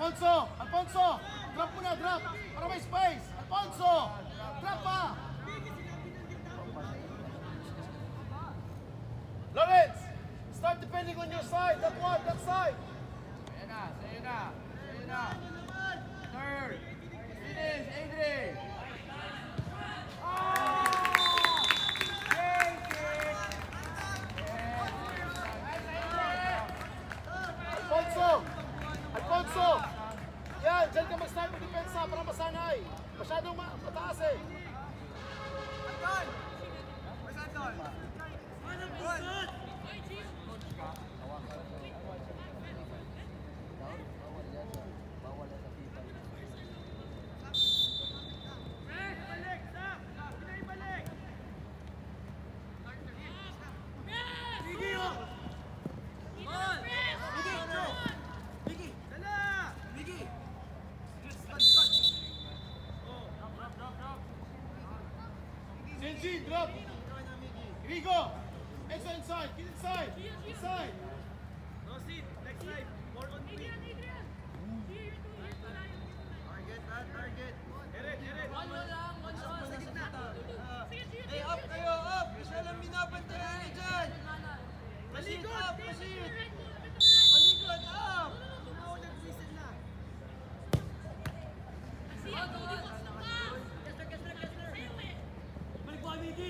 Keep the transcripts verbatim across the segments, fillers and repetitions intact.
Alfonso! Alfonso! Drop mo na, drop! Para may space! Alfonso! Drop pa! Lawrence! Start defending on your side! That one! That side! Ayan na! Sa'yo na! Sa'yo na! Third! Finish! Adrian! Alfonso! Alfonso! Yan! Diyan ka mag-start ng depensa para masanay! Masyadong ma mataas eh! Anton! Where's Anton? Good! Senji, drop! Here we go! Extra inside, get inside! Inside! No seat, next time. More on me. Target, man, target. Eret, eret. One lang, one shot. Sa gitna. Hey, up kayo, up! Kasi walang binabantayan niyo dyan! Proceed up, proceed! Malikot, up! Tumawag nag-season na. Balik mo, Miki!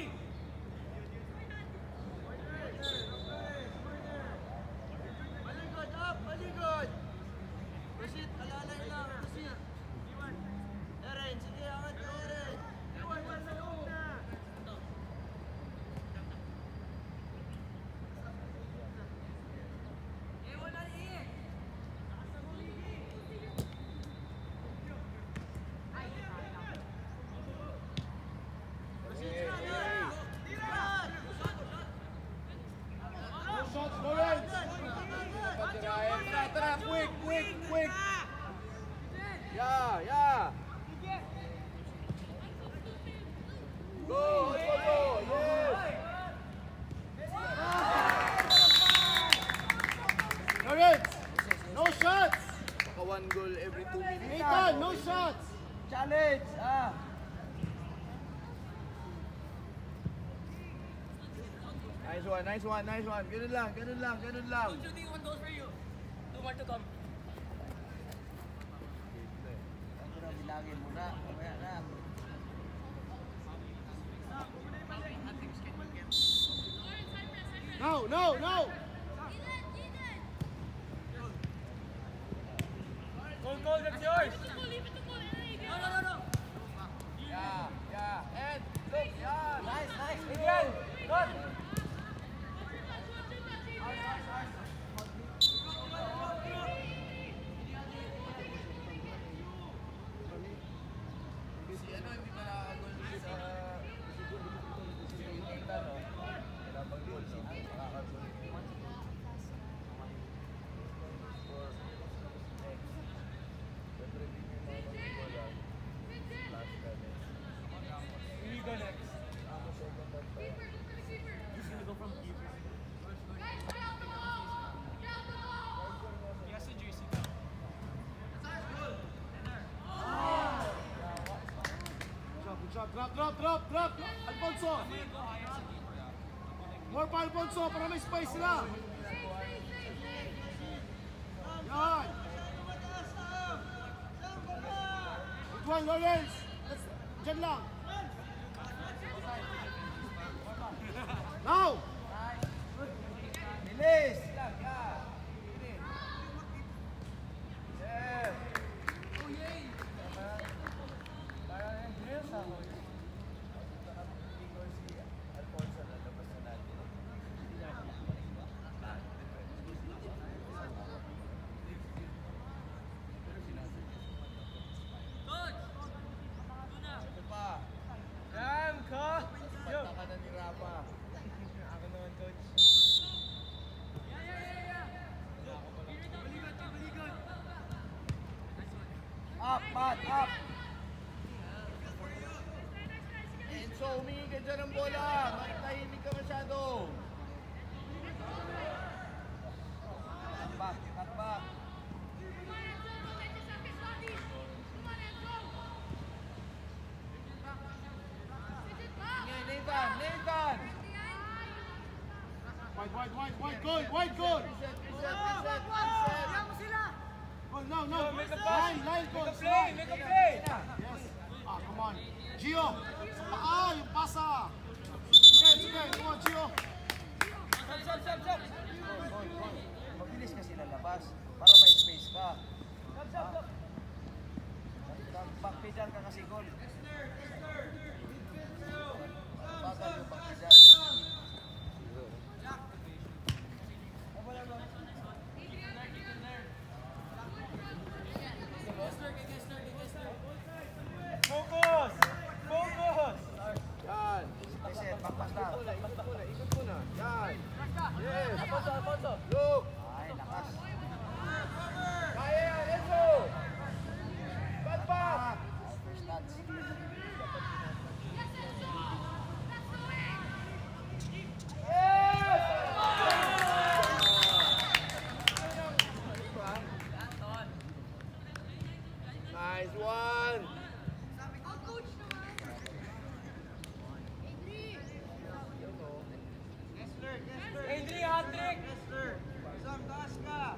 Malikot, up! Malikot! Proceed, alalay lang, proceed! Eren, sige, angat ka, Eren! Iwan, iwan sa loob na! Shots, Lawrence! Tara, tara! Quick! Quick! Quick! Yeah! Yeah! Go! Go! Go! Yes! Lawrence! No shots! Baka one goal every two minutes. Nathan, no shots! Challenge! Ah! Nice one, nice one, nice one. Ganun lang, ganun lang, ganun lang. Two shooting, one goal for you. Two more to come. Ako na, bilangin mo na. Mamaya na. No, no, no! Goal, goal, that's yours! No, no, no, no. Yeah, yeah. And look, yeah. Nice, nice. Adrian, good! Si ano, hindi pa nakakagol sa... Si Nathan, no? Wala pang goal, no? Nakakagol. For next. Siyempre, hindi nyo mga mag-goal, last ka next. We go next. Ako, second at third. He's gonna go from keeper. He has a jersey now. Good job, drop, drop, drop, drop! Alfonso! More pa, Alfonso, para may space sila! Yan! Good one, Lawrence! That's, dyan lang! Now! Bilis! Lang, yeah. Bilis. Yes. Oh, yay! Parang yung drills ako. Because si Alfonso na labas na natin. Coach! Tuna! Ito pa. Yan, ka! Yo! Pagka ka na ni Rafa. Ako naman, coach. Yeah, yeah, yeah, yeah! Balikan, balikan! Up, Pat, up! Enzo, humingi ka dyan ng bola. Mahimik ka masyado. Cut back, cut back. Nathan! Nathan! Wide, wide, wide, wide, good, wide, good. Reset, reset, reset, reset. Good, no, no. Make a pass. Line, line, Make good. a play, make a play! Yes. Ah, come on. Gio, sa paa, yung pasa. Sige, sige, come on, Gio. Stop, stop, stop, stop! Gol, gol. Mabilis ka sila labas para may space ka. Stop, stop, stop! Backpedan ka kasi gol. Bagal yung backpedan. Focus! Focus! Yan. Reset, backpass na. Ikot muna, ikot muna. Yan. Yes. Alfonso, Alfonso! Look. Ay, lakas. Kaya yan, Enzo. Back, back. First touch. Nice one. Adri, hat-trick! Sam, taas ka.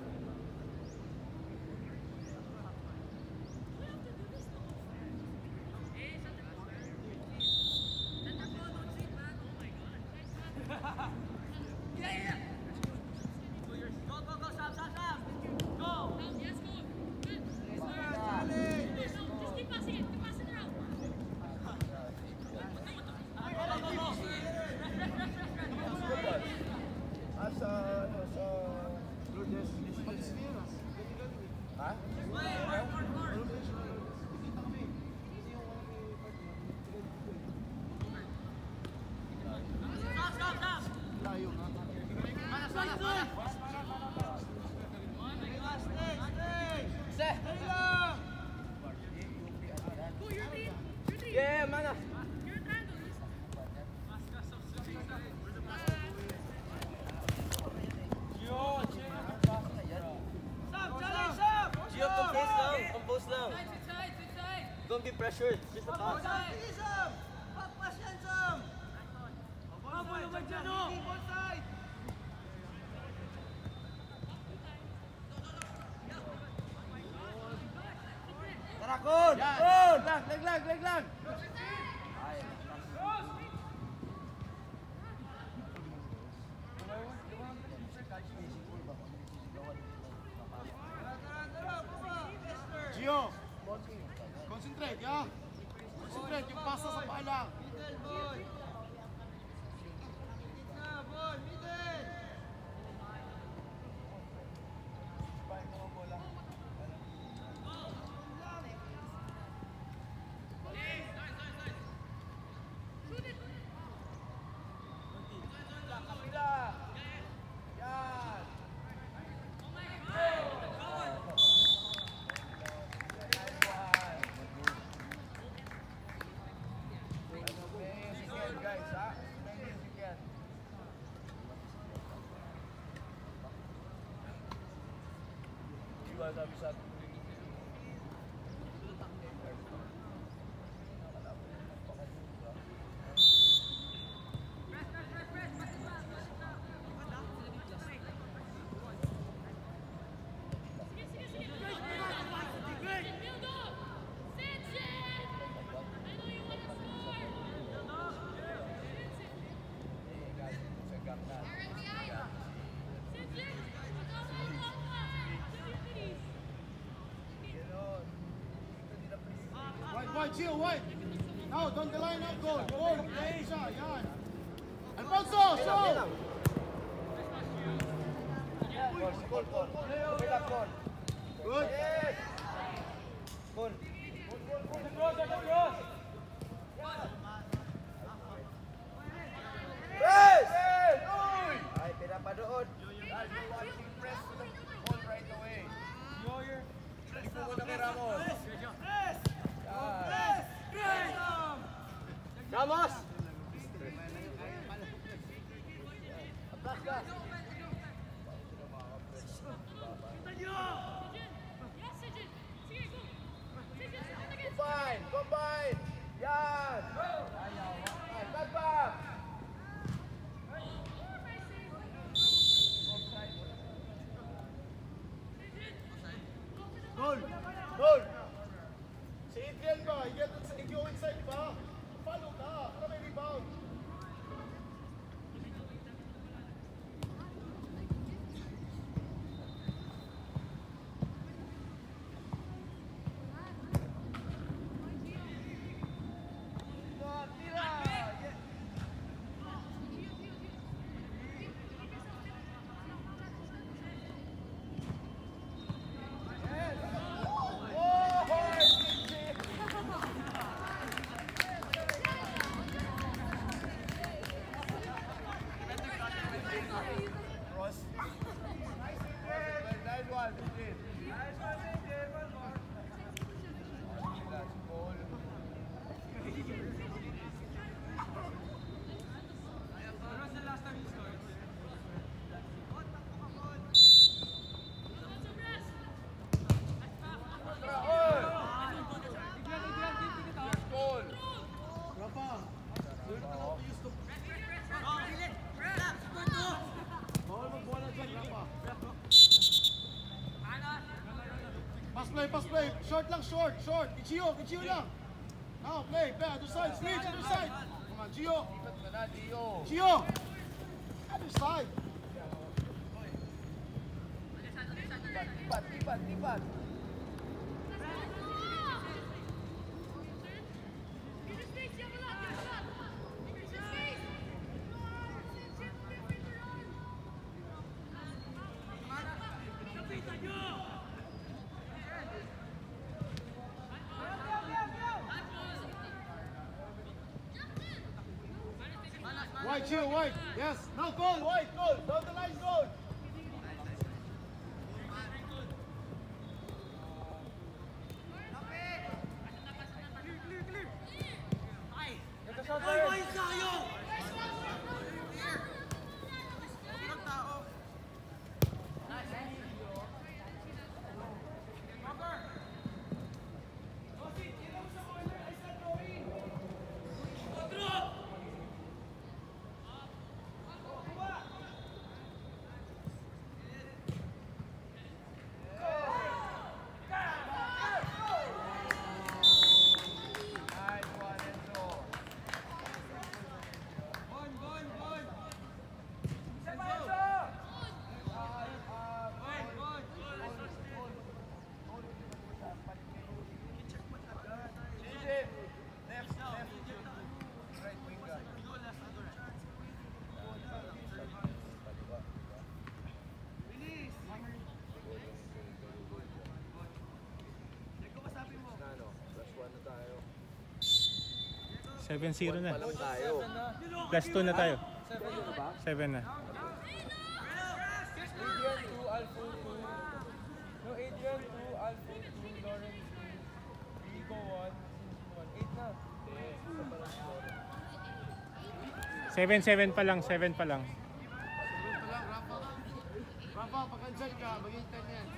Ah, sa, ano, sa Lourdes. Pag-Sierras. Ha? Layo nga. Stay! Yeah, mana! Gio, compose lang. Compose lang. Don't be pressured. Just a pass. Sam! Pakpas yan, Sam! Habol naman dyan, oh! Tara, Kun! Yan. Kun! Lag, lag, lag, lag, lag. Ay, lakas. Gio. Concentrate, ya. Concentrate, yung pasa sa paa lang. Middle ball. Gitna, ball. Middle. Sabi sa Wide, wide, Gio, wide. Now, down the line out, goal. Goal, play siya, yan. Alfonso, show! Gol, gol, gol. Open up, gol. Good. Gol. cross, at the cross! Press! Ay, pinapa doon. Ramos! Goal! Goal! Si Adrian ba? Yan sa ikaw inside ba? Follow ka para may rebound. Pass play, pass play. Short lang, short, short. Gio, Gio lang. Now play, play, other side, switch, other side. Come on, Gio. Gio. Other side. Lipat, lipat, lipat. White, Gio, white. Yes. Now goal, white, goal. Down the line, goal. seven zero na. Palang tayo. Plus two na tayo. seven na. Adrian two, Alpha two. No, Adrian two, Alpha two, Lawrence two, Rico one, Sinjin one. eight na. seven seven pa lang, seven pa lang. Ito lang, Rafa. Rafa, pag andyan ka, maging ten yan.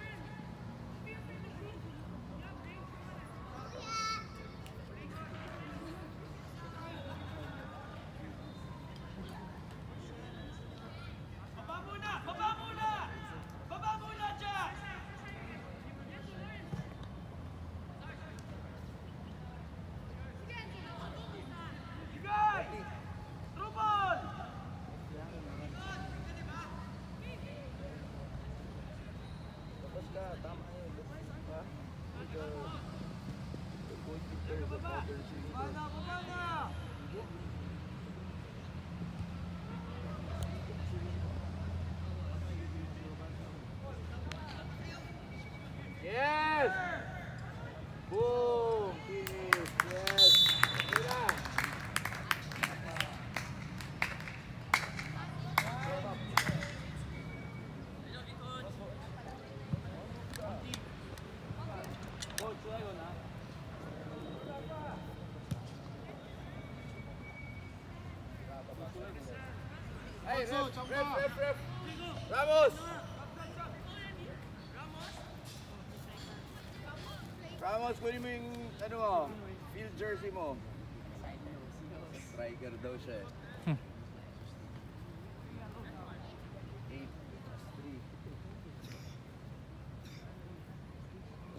Yes! Boom! Finish! Yes! Tira! Hey, ref, ref, ref, ref! Ramos! Ramos, kunin mo yung ano mo, field jersey mo. Striker daw siya eh. eight plus three.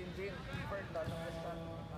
Jinjin, Clifford, lahat ng basta.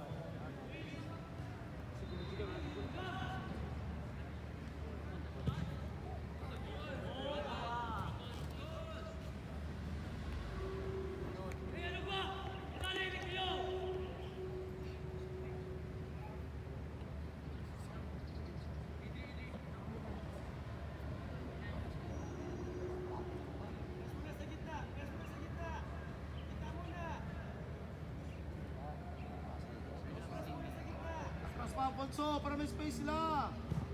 Mas pa, Alfonso, para may space sila.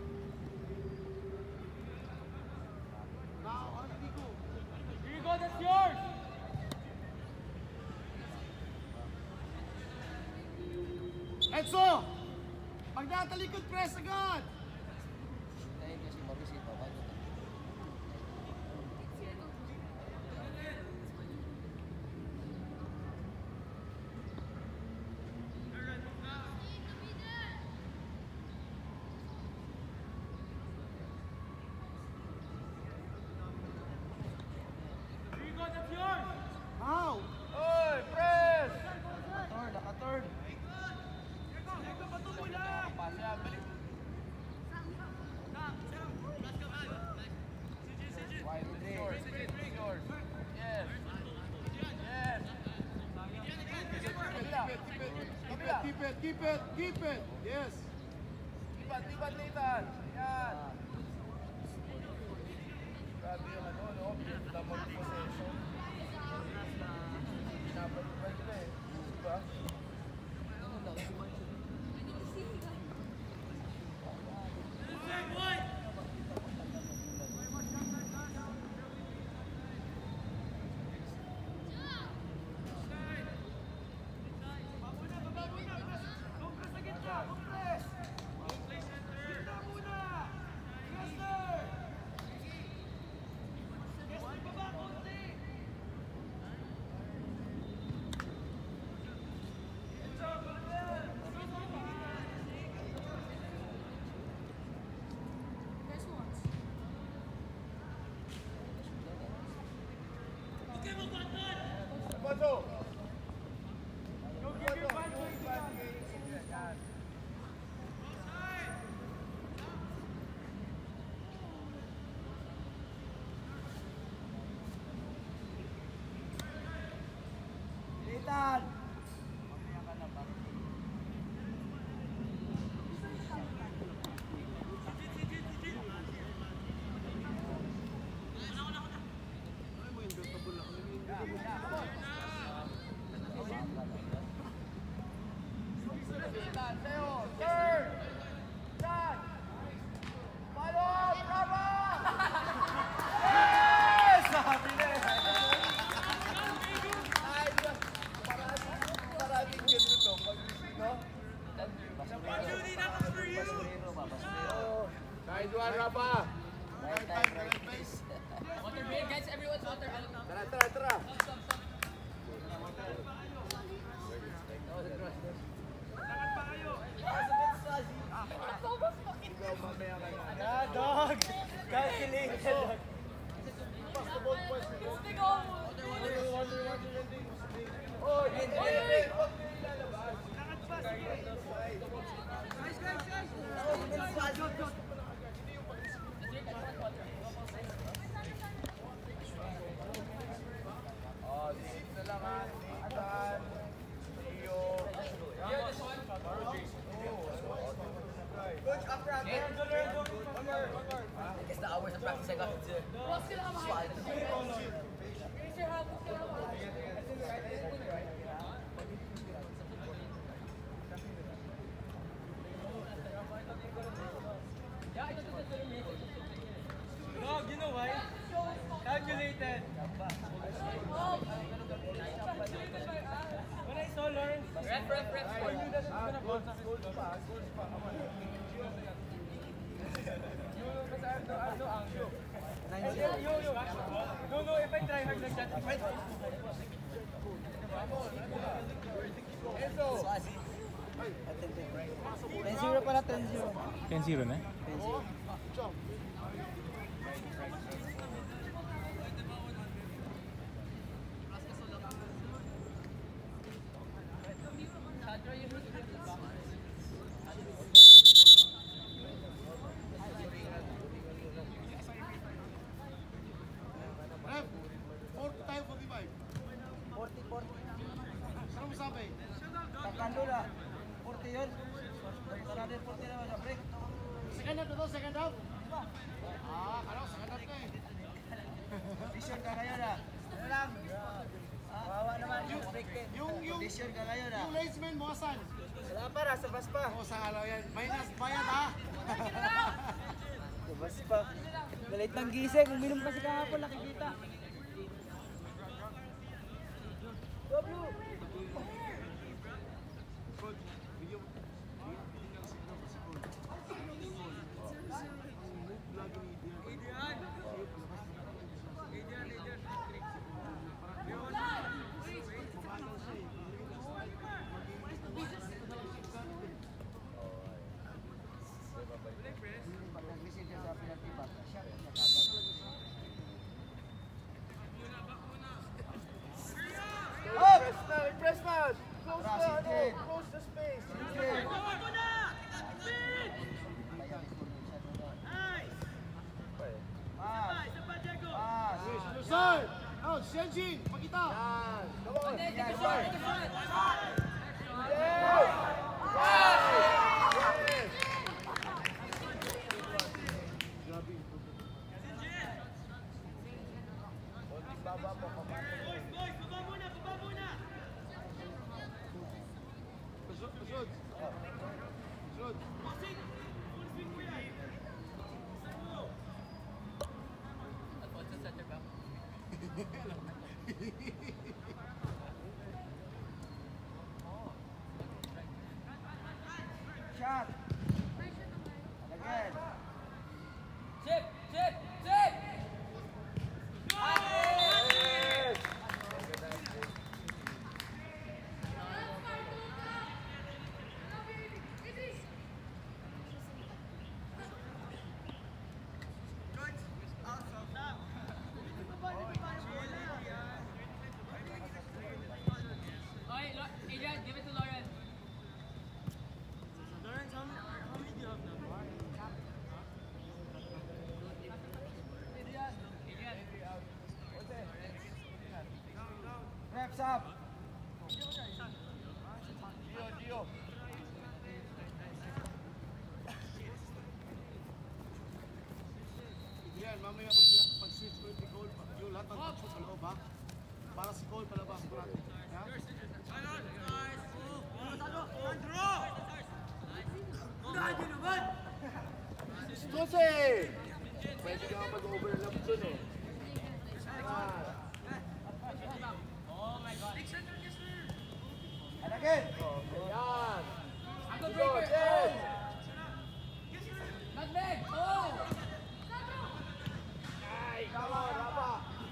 Now, ano, Nico? Here you go, that's yours! Enzo! Pag natalikod, press agad! Here you go, that's yours! Now! Oy, press! Third, naka-third. Pasa, balik. Wide, it's yours, it's yours. Yes. Yes. Kabila. Keep it, keep it, keep it, keep it! Yes! Lipat, lipat, Nathan. Yan. Grabe yung ano, no? Double possession. Dapat ba eh? Diba? Alfonso! Go give your man to Yan. Nathan! Nathan, Seo, turn! Shot! Follow! Bravo! Yes! Sabi na eh. Ay, maraming ganito to. Pag no? Kahit one, Rafa! Right time, right place. Water break, guys. Everyone's water out now. Tara, tara, tara! Ikaw mamaya ka na. Yeah, dog! Calculated. Pass the ball, pass the ball. Big old. Oh, hindi! Hindi! Huwag na ilalabas. Guys, guys, guys! Oh, disip na lang ha. Nathan, Leo. Coach, after after. I guess the hours of practice I got to. What's gonna happen? Raise your hand. What's gonna happen? Yeah, ito, ito, ito, ito. Dog, you know why? Calculated. When I saw Lawrence, Ref, ref, ref. I knew that he was gonna bounce off his Goals pa, goals pa. Come on. Because I have no, I have no angle. And then, yo, yo, no, no, if I try hard like that, if I... Enzo! ten zero pala, ten zero. ten zero na. Jump. Kalo na. forty yun. Another forty naman sa break. Second half na to, second half. Ah, kala ko second half na eh. Vision ka ngayon ah. Ano lang? Wawa naman. Yung, yung, yung, Vision ka ngayon ah. yung linesman mo, asan? Wala pa, nasa bus pa. Oo, sa alaw yan. Minus bayad ha. Sa bus pa. Galit ng gising. Uminom kasi kahapon, nakikita. W! Press na! Close na! Ano? Close the space! Sir! Oh, Shenjin! Pakita! Come on! Yes, sir! Shot! Again! Chip! Chip! Chip! Okay, Lo- Adrian, give it to Lauren. Reps up! Gio, Gio! Yan, mamaya pag, pag-switch ko yung Cole, yung lahat ng touch sa loob ha? Para si Cole palabas ko natin. Stose! Pwede ka mag-over na lang dun eh. And again! Yan! Ako breaker! Oh! Nutmeg! Oh! Tama, tama!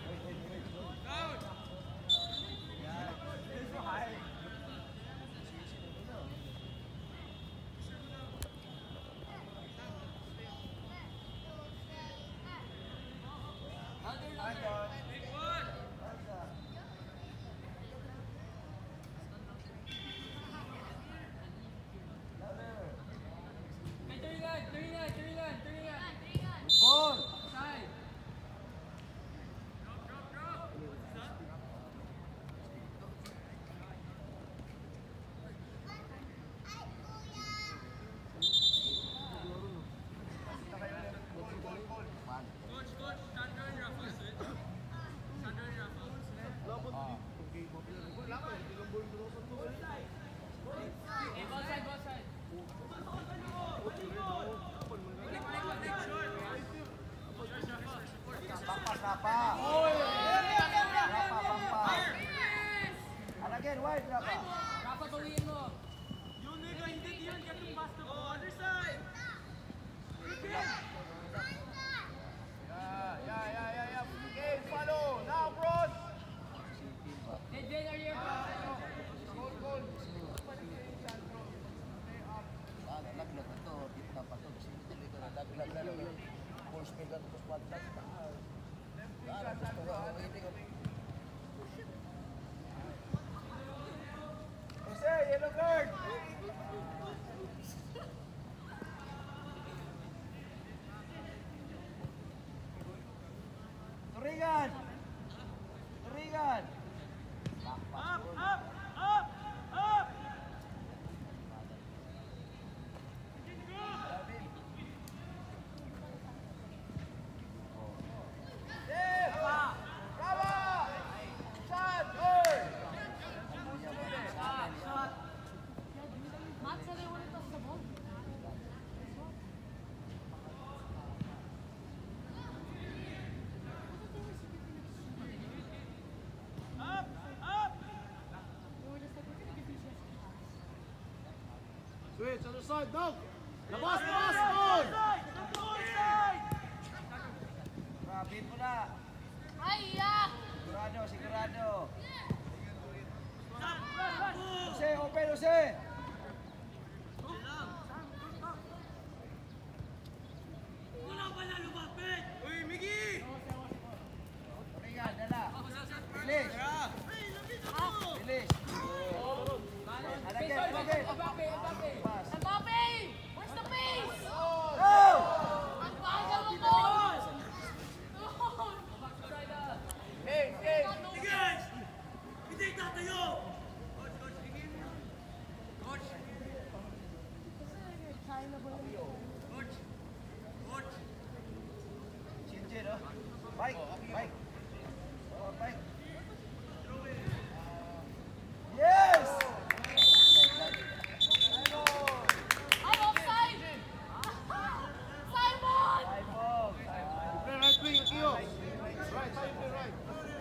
May turingan! Turingan! Turingan! Turingan! Ball! Side! Hey, ball side, ball side. Pampa, Rapa! Rapa, Pampa! And again, wide, Rapa! Rafa, bawiin mo. Yeah, yeah, yeah, yeah, yeah. Okay, follow. Now, bros. Hey, Jane, are you here? Goal, goal. Nalaglag na to, di pa pa to. Nalaglag na naman. Full speed lang to squad lang. Para gusto ko ang waiting. Jose, yellow card. Turingan! Turingan! Up, up, up, up! Switch, other side, now. Labas, labas, goal! Rapid mo na. Ay, Sigurado, sigurado. Jose, open, Jose. Oringan, dala. Bilis. Bilis. Alagay, alagay. Pass. Mbappe! Where's the pace? Go! Ang bagal mo ko! Hey, hey. Ginger, oh. Mike, Mike. Oh, Mike. Yes! I'm offside! Simon! Simon. Play right wing, Akio. Right, how you play right?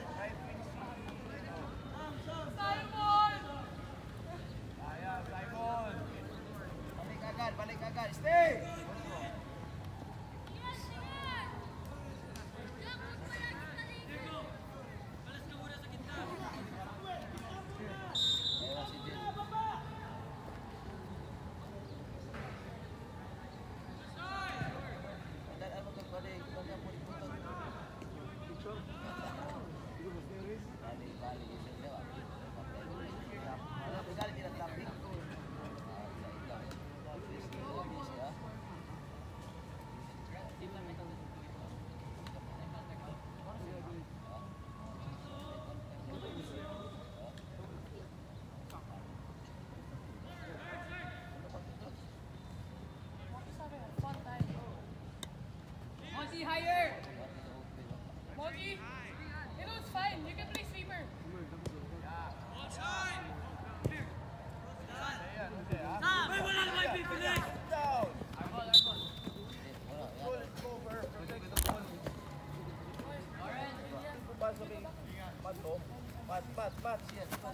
Simon! Ayan, Simon. Balik agad, balik agad. Stay! Ayan si Jen. Tandaan mo kung balik, tandaan mo rin po ito. Balik, balik, isa daw. Wala, pagkali din ang traffic. Monty, higher! Monty! You know, it's fine. You can play sweeper. Pat, pat, pat. Yes, pat.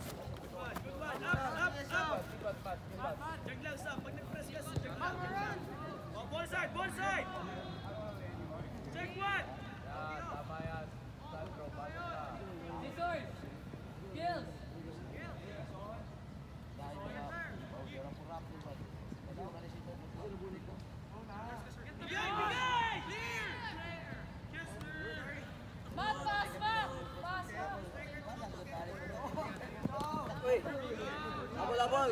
Jag lang sa pag nag-press ka sa jag lang. Oh, ball side, ball side. Check one. Yan, tama yan. Sandro, pasok ka. Scissors! Skills! Dahil mga powder ang purapo ba? Wala ka rin sito. Bigay, bigay. Matt, pass back! Pass back! Uy! Abol, abol!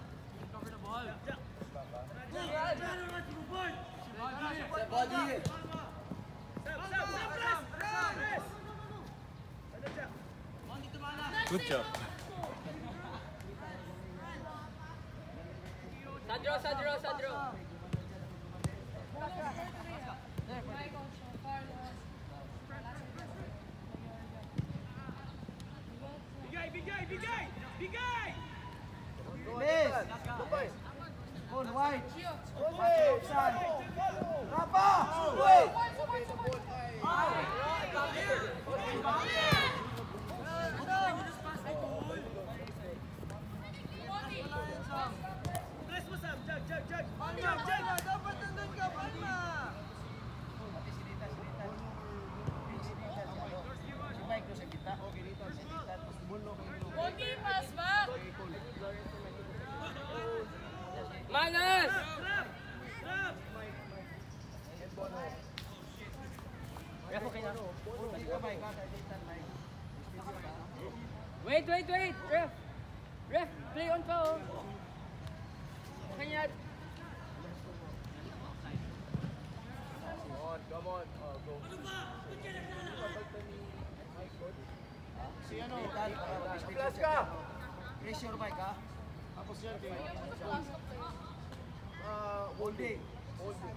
Sa body! Stop, stop, stop, press. Press. Ano siya? Good job. Sadro, Sadro, Sadro! Michael, Carlos. Bigay, bigay, bigay. Bigay. Bilis! Full wide! Full offside! Rapa! Uy! Press mo, Sam. Jag, jag, jag. Jag, jag. Dapat nandun ka, Palma! Pati si Rita, si Rita. Si Rita, si ano? Si Mike doon sa kita. Si Rita. Monty, pass back! Manas! Trap. Trap. Wait, wait, wait! Ref! Ref, play on pa oh! Kanya... Come on, oh, go. Si ano? Plus ka! Pressure, Mike, ha? Tapos yan, kay... Uh, holding. Holding.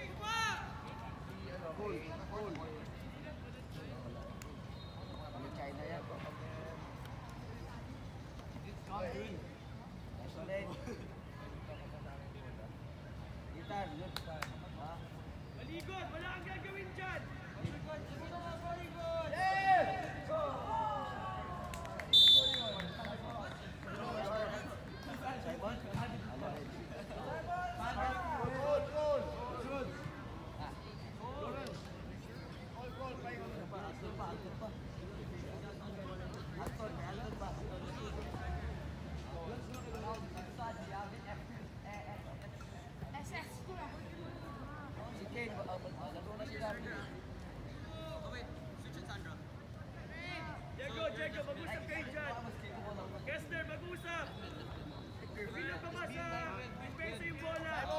Hold. Hold. Ano China yan? Solid. Gitar, good. Ha? Maligod. Wala kang gagawin dyan. Simon?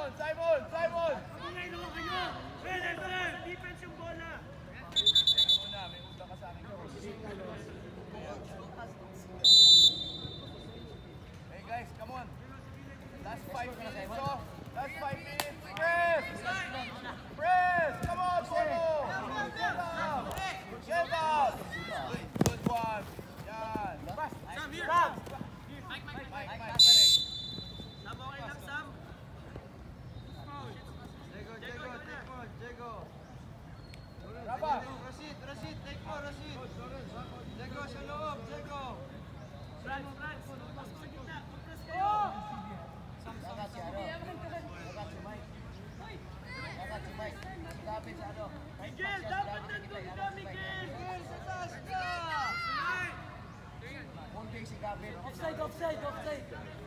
Simon! Simon! Simon! Ingay naman kayo! Well, well, defense yung bola! Muna, may utang ka sa akin. Hey guys, come on! Last five minutes, oh! Last five minutes! Press! Press! Come on, Polo! Get up! Get up! Good one! Yan! Sam, here! Sam! Mike, Mike, Mike, balik! Sam, okay lang, Sam! Jego, Jego, take more, Jego! Raba! Rashid, Rashid, take more, Rashid! Jego, sa loob, Jego! Franz, Franz! Pasok sa gitna! Mag-press kayo! Miguel! Dapat nandun ka, Miguel! Miguel, sa taas ka! Offside, offside, offside.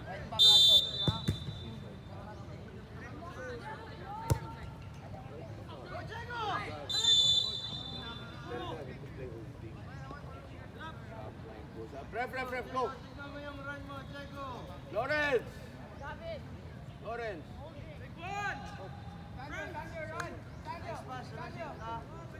Ref, ref, ref, go! Tignan mo yung run mo, Diego. Lawrence! Lawrence! Take one! Nice pass, Rashid, ah.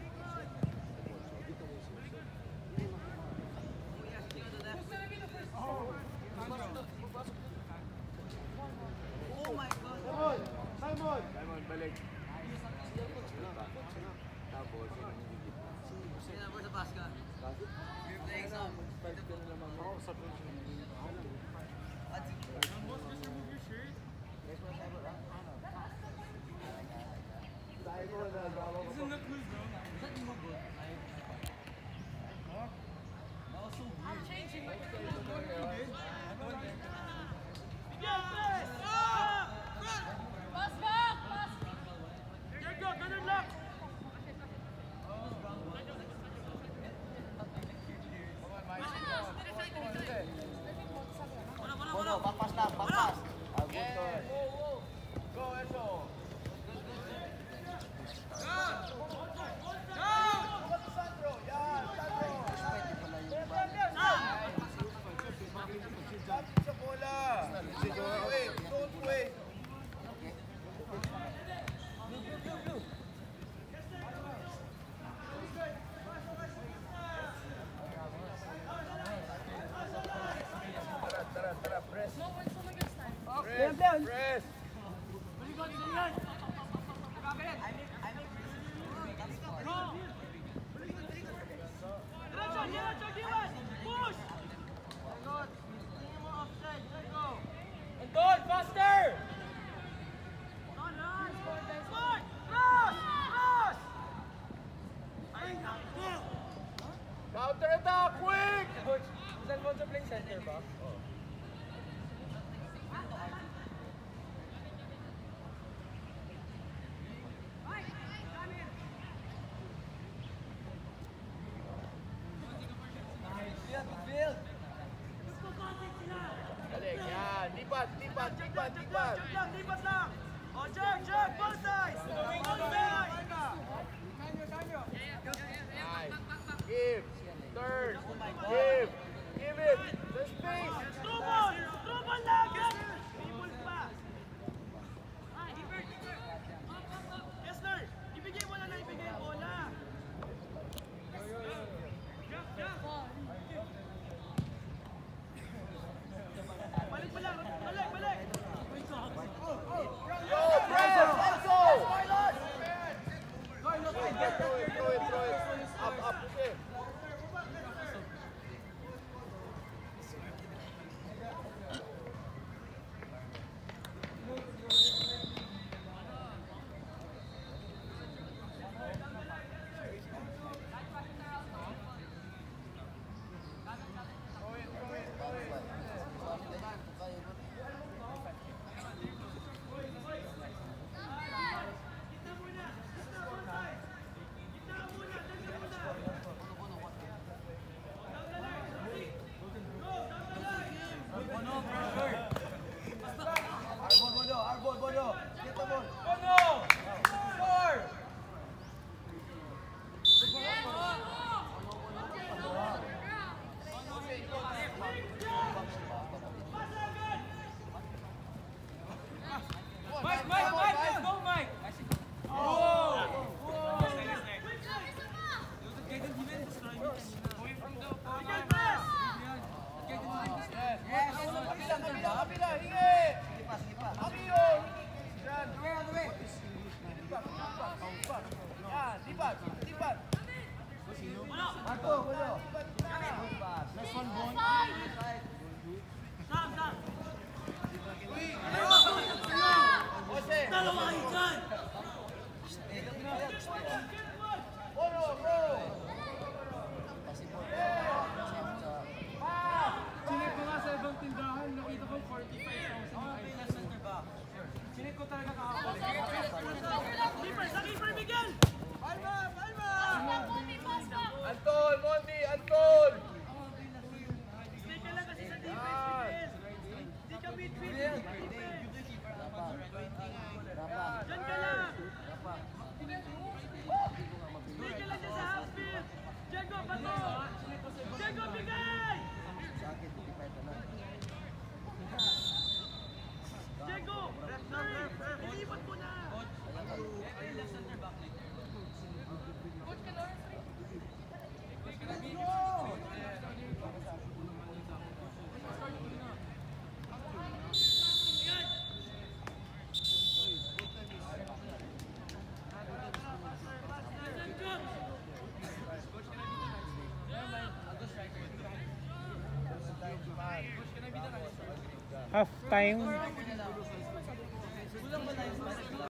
Simon! Simon! Simon, balik. Miguel, press! Ah! Pass back! Pass! Diego, ganun lang! Bono, backpass lang, backpass. Go, Eso! Sandro! Yan! Sandro! Sabi sa bola! Don't wait! Don't wait! Tara, tara, tara, press! Press! Press! Diretso, diretso, diwan! Push! Tingin mo offside, Diego. Anton, faster! Smart! Cross! Cross! Ay, naku! Counter attack! Quick! Coach, is Alfonso playing center ba? Galing, yan! Lipat, lipat, lipat, lipat! Jog lang, lipat lang! O, jog, jog! Ball size! Ball size! Nice! Give! Turn! Give! Give it! The space! Through ball! Through ball lang! People pa! Kessler, ibigay mo na na ibigay ang bola! Balik pa lang! Balik! Balik! Yo, press! Let's go! Throw it, throw it, throw it! Up, up, push it! Half time.